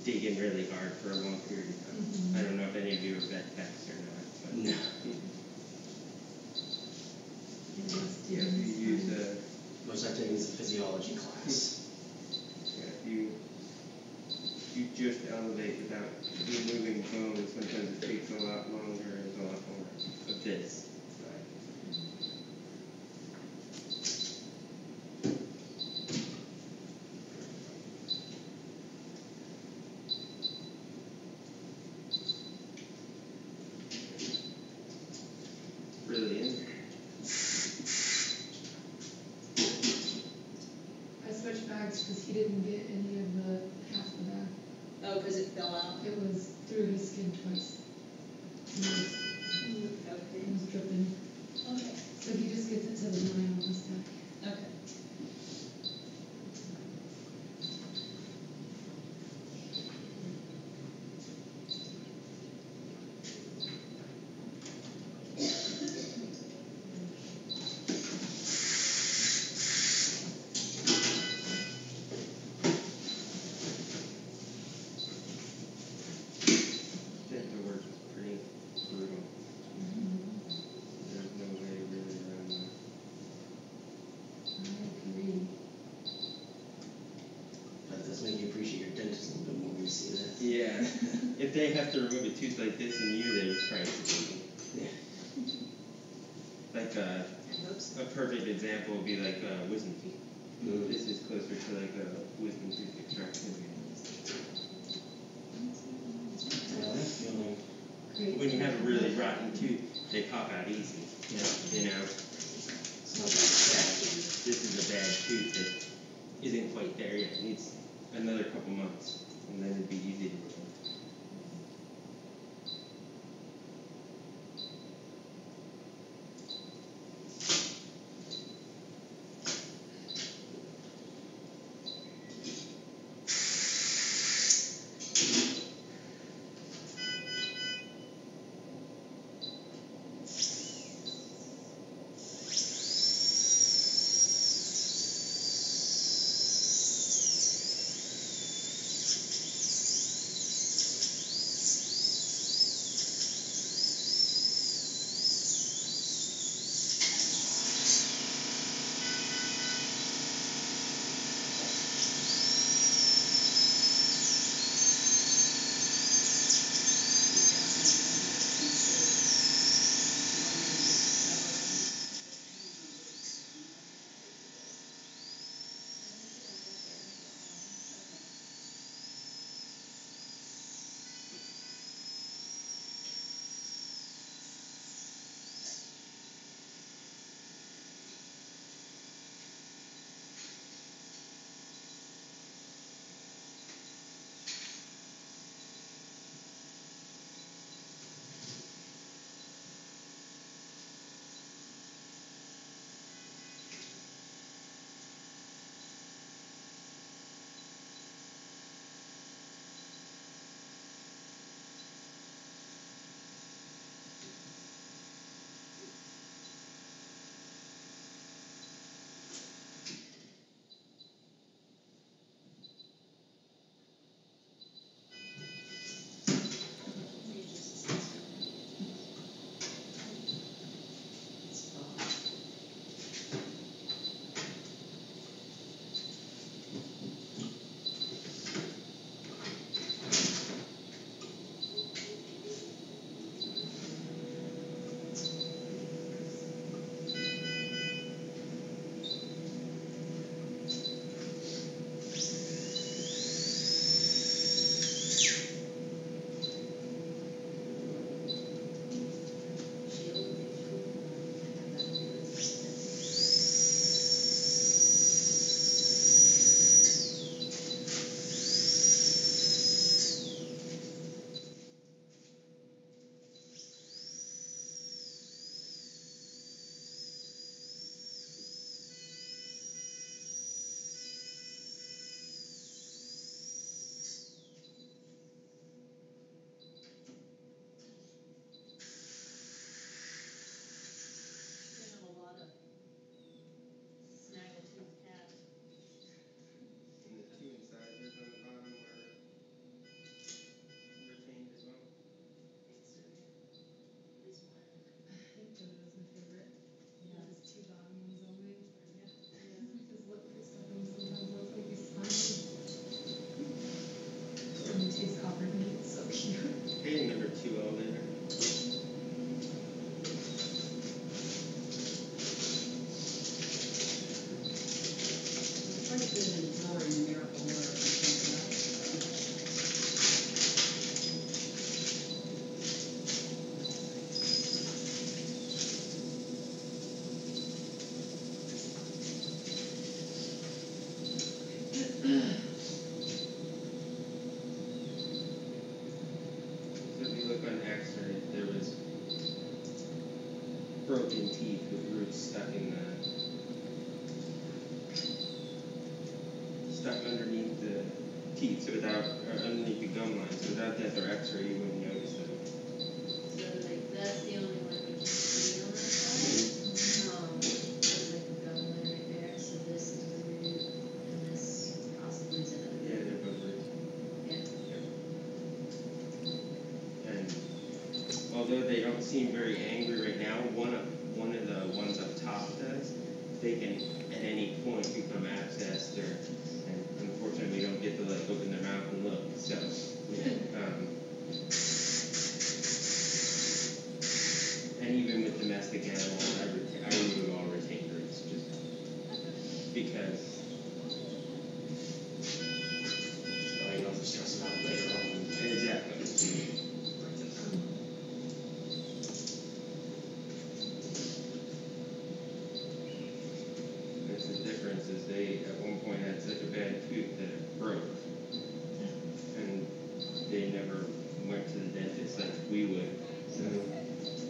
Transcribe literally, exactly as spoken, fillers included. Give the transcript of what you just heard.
digging really hard for a long period of time. Mm-hmm. I don't know if any of you have vet techs or not. But No. Yeah, if you use a Most I've taken is a physiology class. yeah, if you if you just elevate without removing bone, sometimes it takes a lot longer and a lot more of this. Brilliant. I switched bags because he didn't get any of the half the bag. Oh, because it fell out. It was through his skin twice. It was, Okay. it was dripping. Okay. So he just gets it to the nine on this bag. Okay. Dental work is pretty brutal. There's no way really around that. I agree. That does make you appreciate your dentist a little bit more when you see that. Yeah. If they have to remove a tooth like this in you, they're crazy. Yeah. Like a, Oops. a perfect example would be like uh, wisdom teeth. Mm. This is closer to like a wisdom tooth extraction. Well, that feeling. Great. When you have a really rotten tooth, they pop out easy. Yeah. You know, It's not that bad. this is a bad tooth that isn't quite there yet. It needs another couple months, and then it'd be easy to remove. roots stuck in the, stuck underneath the teeth, so without, or underneath the gum line, so without that or X-ray, you wouldn't notice them. So like, that's the only one we can see on that side. Um, there's like a gum line right there, so this is the root, and this possibly is another Yeah, root. they're both roots. Yeah. And although they don't seem very angry right now, one of, one of the ones up top does, they can at any point become abscessed or, and unfortunately we don't get to like open their mouth and look, so, um, and even with domestic animals, I, ret- I remove all retained roots, just because, So you don't have to stress them out later on. exactly. That's the difference, is they at one point had such a bad tooth that it broke. And they never went to the dentist like we would, so.